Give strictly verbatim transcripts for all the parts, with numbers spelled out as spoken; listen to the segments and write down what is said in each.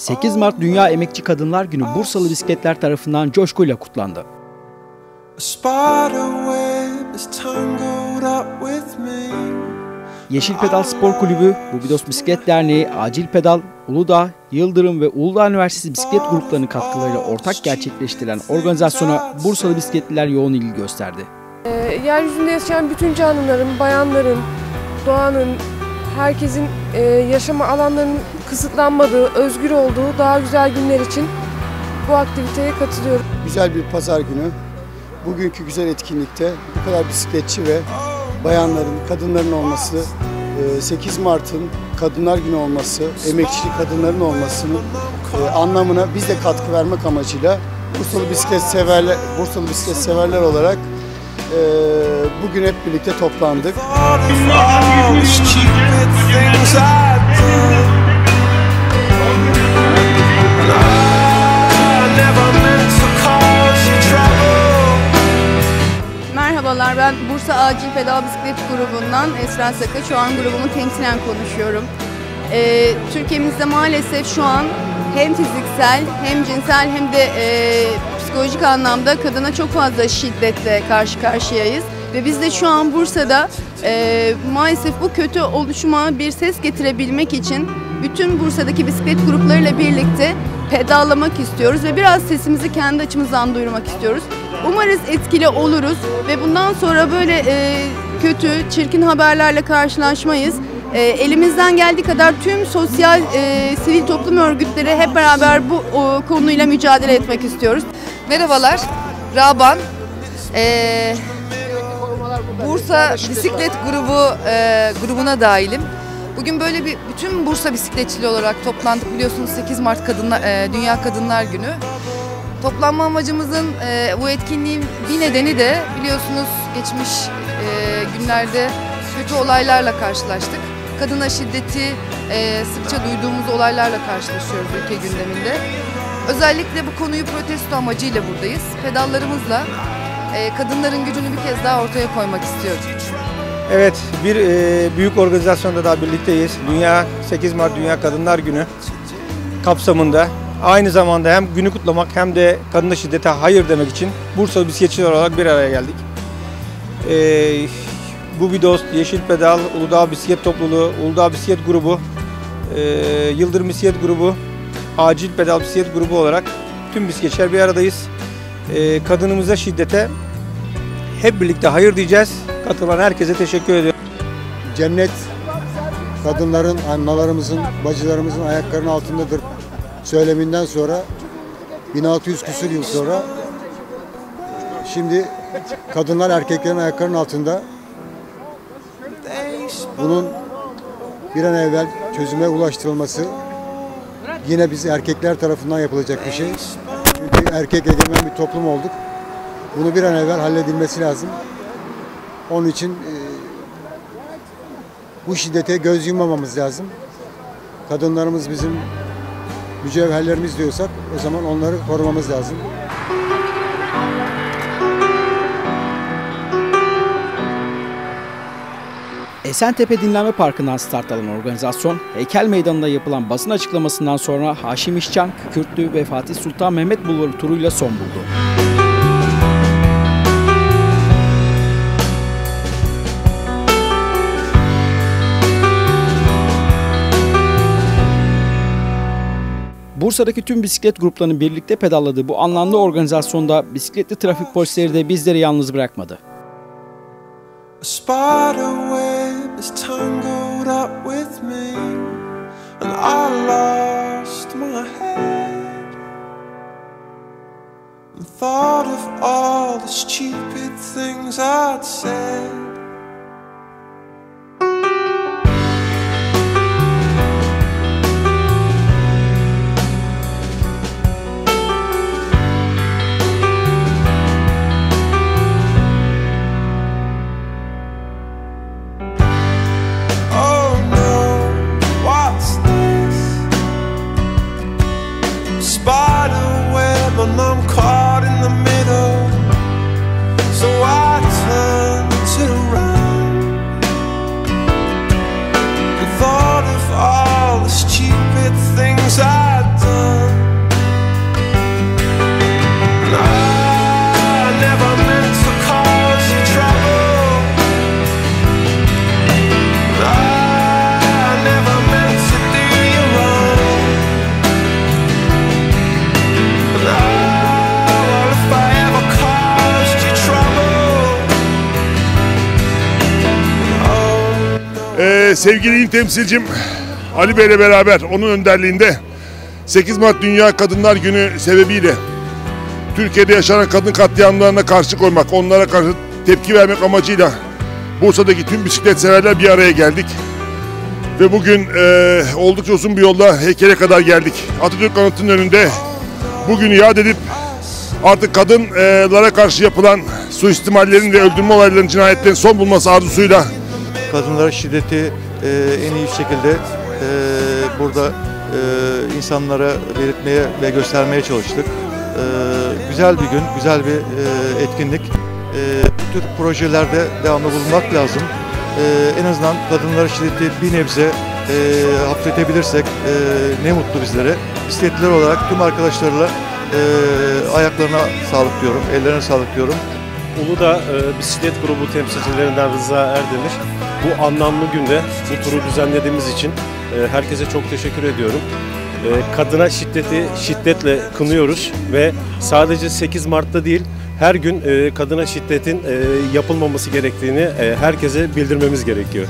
sekiz Mart Dünya Emekçi Kadınlar Günü Bursalı bisikletler tarafından coşkuyla kutlandı. Yeşil Pedal Spor Kulübü, Bubidos Bisiklet Derneği, Acil Pedal, Uludağ, Yıldırım ve Uludağ Üniversitesi bisiklet gruplarının katkılarıyla ortak gerçekleştirilen organizasyona Bursalı bisikletliler yoğun ilgi gösterdi. E, yeryüzünde yaşayan bütün canlıların, bayanların, doğanın, herkesin e, yaşama alanlarının kısıtlanmadığı, özgür olduğu daha güzel günler için bu aktiviteye katılıyorum. Güzel bir pazar günü. Bugünkü güzel etkinlikte bu kadar bisikletçi ve bayanların, kadınların olması, sekiz Mart'ın Kadınlar Günü olması, emekçi kadınların olmasının anlamına biz de katkı vermek amacıyla Bursalı bisiklet severler, Bursalı bisiklet severler olarak bugün hep birlikte toplandık. Merhabalar, ben Bursa Acil Pedal Bisiklet grubundan Esra Saka. Şu an grubumu temsilen konuşuyorum. Ee, Türkiye'mizde maalesef şu an hem fiziksel hem cinsel hem de e, psikolojik anlamda kadına çok fazla şiddetle karşı karşıyayız. Ve biz de şu an Bursa'da e, maalesef bu kötü oluşuma bir ses getirebilmek için bütün Bursa'daki bisiklet gruplarıyla birlikte pedallamak istiyoruz ve biraz sesimizi kendi açımızdan duyurmak istiyoruz. Umarız etkili oluruz ve bundan sonra böyle e, kötü, çirkin haberlerle karşılaşmayız. E, elimizden geldiği kadar tüm sosyal, e, sivil toplum örgütleri hep beraber bu o, konuyla mücadele etmek istiyoruz. Merhabalar, Raban. Ee, Bursa Bisiklet Grubu e, grubuna dahilim. Bugün böyle bir bütün Bursa bisikletçiliği olarak toplandık. Biliyorsunuz sekiz Mart Kadınlar, e, Dünya Kadınlar Günü. Toplanma amacımızın e, bu etkinliğin bir nedeni de biliyorsunuz geçmiş e, günlerde kötü olaylarla karşılaştık. Kadına şiddeti e, sıkça duyduğumuz olaylarla karşılaşıyoruz ülke gündeminde. Özellikle bu konuyu protesto amacıyla buradayız. Pedallarımızla e, kadınların gücünü bir kez daha ortaya koymak istiyoruz. Evet, bir e, büyük organizasyonda daha birlikteyiz. Dünya sekiz Mart Dünya Kadınlar Günü kapsamında aynı zamanda hem günü kutlamak hem de kadına şiddete hayır demek için Bursalı bisikletçiler olarak bir araya geldik. E, Bubidos, Yeşil Pedal, Uludağ Bisiklet Topluluğu, Uludağ Bisiklet Grubu, e, Yıldırım Bisiklet Grubu, Acil Pedal Bisiklet Grubu olarak tüm bisikletçiler bir aradayız. E, kadınımıza şiddete hep birlikte hayır diyeceğiz. Katılan herkese teşekkür ediyorum. Cennet kadınların, analarımızın, bacılarımızın ayaklarının altındadır söyleminden sonra bin altı yüz küsur yıl sonra şimdi kadınlar erkeklerin ayaklarının altında. Bunun bir an evvel çözüme ulaştırılması yine biz erkekler tarafından yapılacak bir şey. Çünkü erkek egemen bir toplum olduk. Bunu bir an evvel halledilmesi lazım. Onun için e, bu şiddete göz yummamamız lazım. Kadınlarımız bizim mücevherlerimiz diyorsak o zaman onları korumamız lazım. Esentepe Dinlenme Parkı'ndan start alan organizasyon, Heykel Meydanı'nda yapılan basın açıklamasından sonra Haşim İşcan, Kükürtlü ve Fatih Sultan Mehmet Bulvarı turuyla son buldu. Bursa'daki tüm bisiklet gruplarının birlikte pedalladığı bu anlamlı organizasyonda bisikletli trafik polisleri de bizleri yalnız bırakmadı. A spider web is tangled up with me, and I lost my head and thought of all the stupid things I'd said. And I'm caught in the middle, so I turn to sevgili il temsilcim Ali Bey ile beraber onun önderliğinde sekiz Mart Dünya Kadınlar Günü sebebiyle Türkiye'de yaşanan kadın katliamlarına karşı koymak, onlara karşı tepki vermek amacıyla Bursa'daki tüm bisiklet severler bir araya geldik. Ve bugün e, oldukça uzun bir yolla heykele kadar geldik. Atatürk Anıtı'nın önünde bugünü yad edip artık kadınlara karşı yapılan suistimallerin ve öldürme olaylarının, cinayetlerin son bulması arzusuyla kadınlara şiddeti e, en iyi şekilde e, burada e, insanlara belirtmeye ve göstermeye çalıştık. E, güzel bir gün, güzel bir e, etkinlik. E, bu tür projelerde devamlı bulunmak lazım. E, en azından kadınlara şiddeti bir nebze e, hafifletebilirsek e, ne mutlu bizlere. Bisikletliler olarak tüm arkadaşlarla e, ayaklarına sağlık diyorum, ellerine sağlık diyorum. Uludağ e, bisiklet grubu temsilcilerinden Rıza Erdemir. Bu anlamlı günde bu turu düzenlediğimiz için e, herkese çok teşekkür ediyorum. E, kadına şiddeti şiddetle kınıyoruz ve sadece sekiz Mart'ta değil, her gün e, kadına şiddetin e, yapılmaması gerektiğini e, herkese bildirmemiz gerekiyor.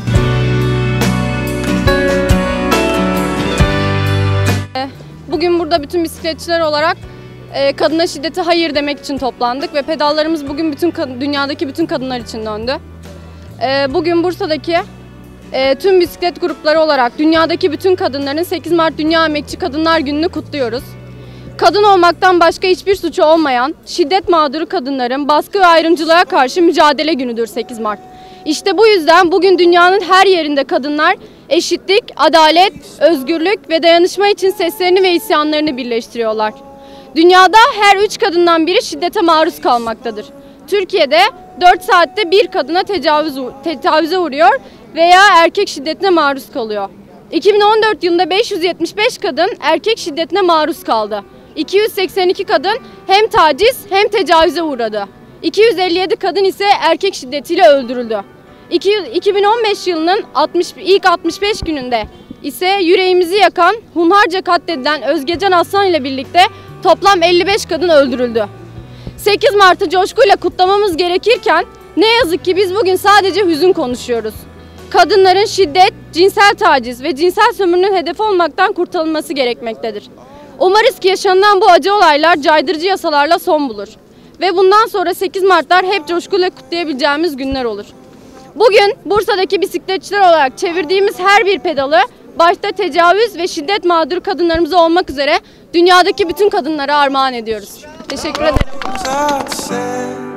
Bugün burada bütün bisikletçiler olarak kadına şiddete hayır demek için toplandık ve pedallarımız bugün bütün dünyadaki bütün kadınlar için döndü. Bugün Bursa'daki tüm bisiklet grupları olarak dünyadaki bütün kadınların sekiz Mart Dünya Emekçi Kadınlar Günü'nü kutluyoruz. Kadın olmaktan başka hiçbir suçu olmayan şiddet mağduru kadınların baskı ve ayrımcılığa karşı mücadele günüdür sekiz Mart. İşte bu yüzden bugün dünyanın her yerinde kadınlar eşitlik, adalet, özgürlük ve dayanışma için seslerini ve isyanlarını birleştiriyorlar. Dünyada her üç kadından biri şiddete maruz kalmaktadır. Türkiye'de dört saatte bir kadına tecavüz, tecavüze uğruyor veya erkek şiddetine maruz kalıyor. iki bin on dört yılında beş yüz yetmiş beş kadın erkek şiddetine maruz kaldı. iki yüz seksen iki kadın hem taciz hem tecavüze uğradı. iki yüz elli yedi kadın ise erkek şiddetiyle öldürüldü. iki bin on beş yılının altmış, ilk altmış beş gününde ise yüreğimizi yakan, hunharca katledilen Özgecan Aslan ile birlikte toplam elli beş kadın öldürüldü. sekiz Mart'ı coşkuyla kutlamamız gerekirken ne yazık ki biz bugün sadece hüzün konuşuyoruz. Kadınların şiddet, cinsel taciz ve cinsel sömürünün hedefi olmaktan kurtarılması gerekmektedir. Umarız ki yaşanılan bu acı olaylar caydırıcı yasalarla son bulur. Ve bundan sonra sekiz Mart'lar hep coşkuyla kutlayabileceğimiz günler olur. Bugün Bursa'daki bisikletçiler olarak çevirdiğimiz her bir pedalı başta tecavüz ve şiddet mağduru kadınlarımıza olmak üzere dünyadaki bütün kadınlara armağan ediyoruz. Teşekkür ederim.